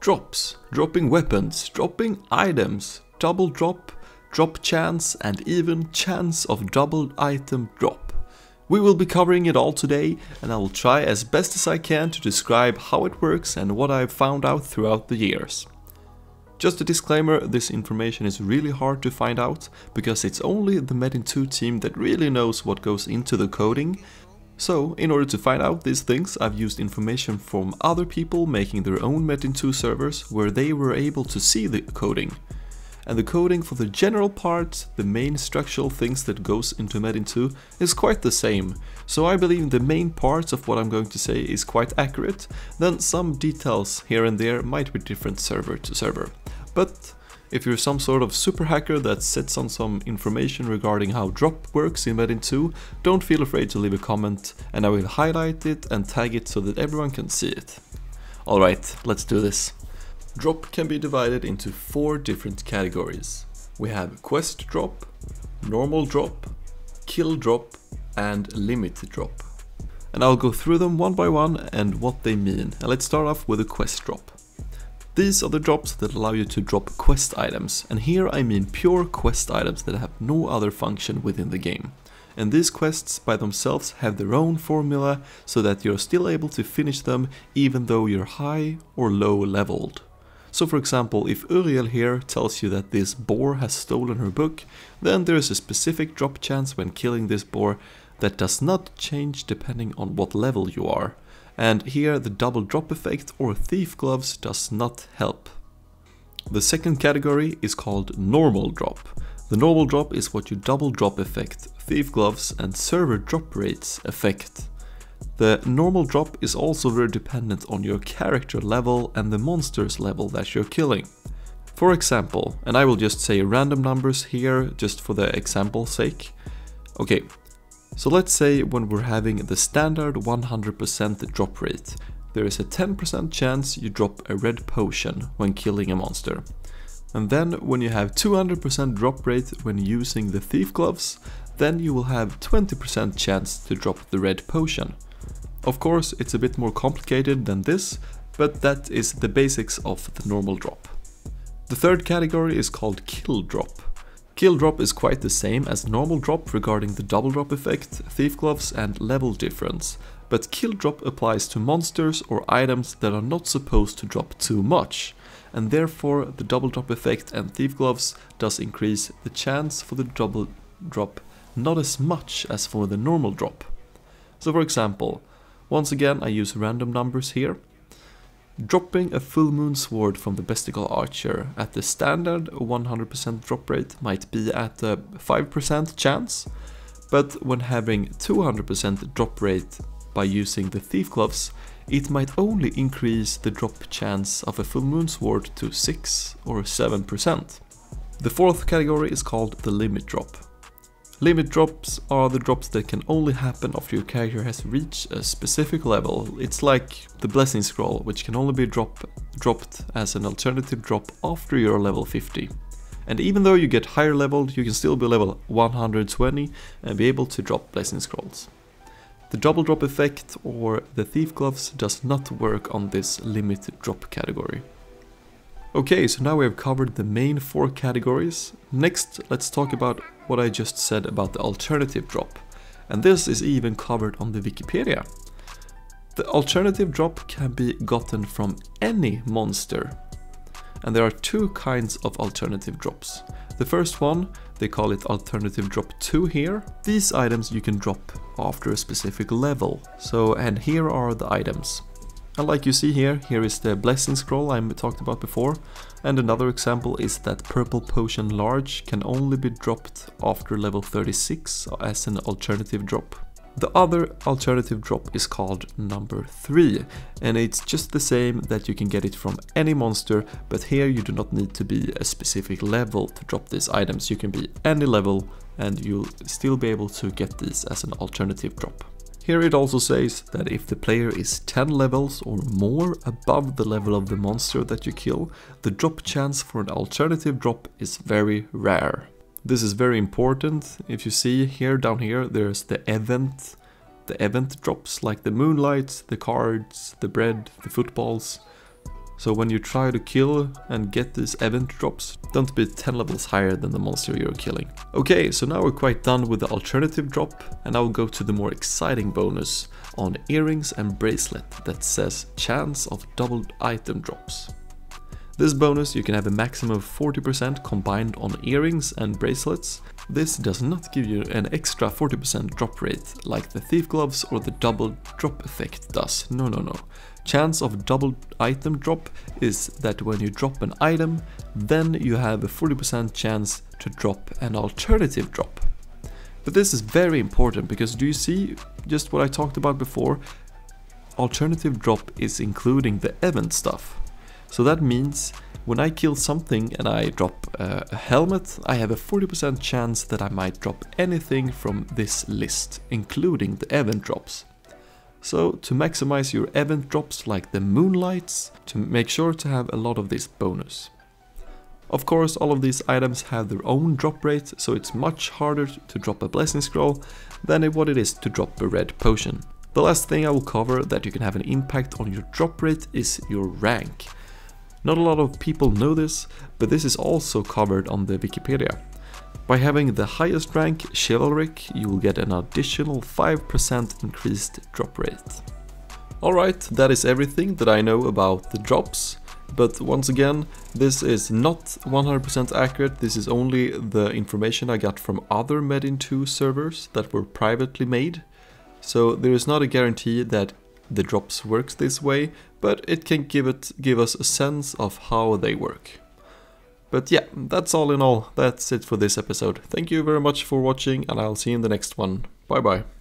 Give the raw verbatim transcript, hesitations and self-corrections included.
drops, dropping weapons, dropping items, double drop, drop chance, and even chance of double item drop. We will be covering it all today, and I will try as best as I can to describe how it works and what I've found out throughout the years. Just a disclaimer, this information is really hard to find out, because it's only the Metin two team that really knows what goes into the coding. So, in order to find out these things, I've used information from other people making their own Metin two servers where they were able to see the coding. And the coding for the general part, the main structural things that goes into Metin two, is quite the same. So I believe the main parts of what I'm going to say is quite accurate, then some details here and there might be different server to server. But if you're some sort of super hacker that sits on some information regarding how drop works in Metin two, don't feel afraid to leave a comment and I will highlight it and tag it so that everyone can see it. Alright, let's do this. Drop can be divided into four different categories. We have quest drop, normal drop, kill drop, and limit drop. And I'll go through them one by one and what they mean. And let's start off with a quest drop. These are the drops that allow you to drop quest items, and here I mean pure quest items that have no other function within the game. And these quests by themselves have their own formula so that you're still able to finish them even though you're high or low leveled. So for example, if Uriel here tells you that this boar has stolen her book, then there is a specific drop chance when killing this boar that does not change depending on what level you are. And here the double drop effect or thief gloves does not help. The second category is called normal drop. The normal drop is what your double drop effect, thief gloves and server drop rates affect. The normal drop is also very dependent on your character level and the monster's level that you're killing. For example, and I will just say random numbers here just for the example's sake. Okay, so let's say when we're having the standard one hundred percent drop rate, there is a ten percent chance you drop a red potion when killing a monster. And then when you have two hundred percent drop rate when using the thief gloves, then you will have twenty percent chance to drop the red potion. Of course, it's a bit more complicated than this, but that is the basics of the normal drop. The third category is called kill drop. Kill drop is quite the same as normal drop regarding the double drop effect, thief gloves and level difference, but kill drop applies to monsters or items that are not supposed to drop too much, and therefore the double drop effect and thief gloves does increase the chance for the double drop not as much as for the normal drop. So for example, once again I use random numbers here. Dropping a full moon sword from the besticle archer at the standard one hundred percent drop rate might be at a five percent chance, but when having two hundred percent drop rate by using the thief gloves, it might only increase the drop chance of a full moon sword to six or seven percent. The fourth category is called the limit drop. Limit drops are the drops that can only happen after your character has reached a specific level. It's like the blessing scroll, which can only be drop, dropped as an alternative drop after you're level fifty. And even though you get higher leveled, you can still be level one hundred twenty and be able to drop blessing scrolls. The double drop effect or the thief gloves does not work on this limit drop category. Okay, so now we have covered the main four categories. Next, let's talk about what I just said about the alternative drop. And this is even covered on the Wikipedia. The alternative drop can be gotten from any monster. And there are two kinds of alternative drops. The first one, they call it alternative drop two here. These items you can drop after a specific level. So, and here are the items. And like you see here, here is the blessing scroll I talked about before, and another example is that purple potion large can only be dropped after level thirty-six as an alternative drop. The other alternative drop is called number three, and it's just the same that you can get it from any monster, but here you do not need to be a specific level to drop these items. You can be any level and you'll still be able to get these as an alternative drop. Here it also says that if the player is ten levels or more above the level of the monster that you kill, the drop chance for an alternative drop is very rare. This is very important. If you see here down here, there's the event, the event drops like the moonlight, the cards, the bread, the footballs. So when you try to kill and get these event drops, don't be ten levels higher than the monster you're killing. Okay, so now we're quite done with the alternative drop, and I'll go to the more exciting bonus on earrings and bracelet that says chance of doubled item drops. This bonus you can have a maximum of forty percent combined on earrings and bracelets. This does not give you an extra forty percent drop rate like the thief gloves or the double drop effect does. No, no, no. Chance of double item drop is that when you drop an item, then you have a forty percent chance to drop an alternative drop. But this is very important because do you see just what I talked about before? Alternative drop is including the event stuff. So that means when I kill something and I drop uh, a helmet, I have a forty percent chance that I might drop anything from this list, including the event drops. So to maximize your event drops like the moonlights, to make sure to have a lot of this bonus. Of course, all of these items have their own drop rate, so it's much harder to drop a blessing scroll than what it is to drop a red potion. The last thing I will cover that you can have an impact on your drop rate is your rank. Not a lot of people know this, but this is also covered on the Wikipedia. By having the highest rank, Chivalric, you will get an additional five percent increased drop rate. Alright, that is everything that I know about the drops. But once again, this is not one hundred percent accurate, this is only the information I got from other Metin two servers that were privately made. So there is not a guarantee that the drops works this way, but it can give it give us a sense of how they work. But yeah, that's all in all, that's it for this episode. Thank you very much for watching and I'll see you in the next one. Bye bye.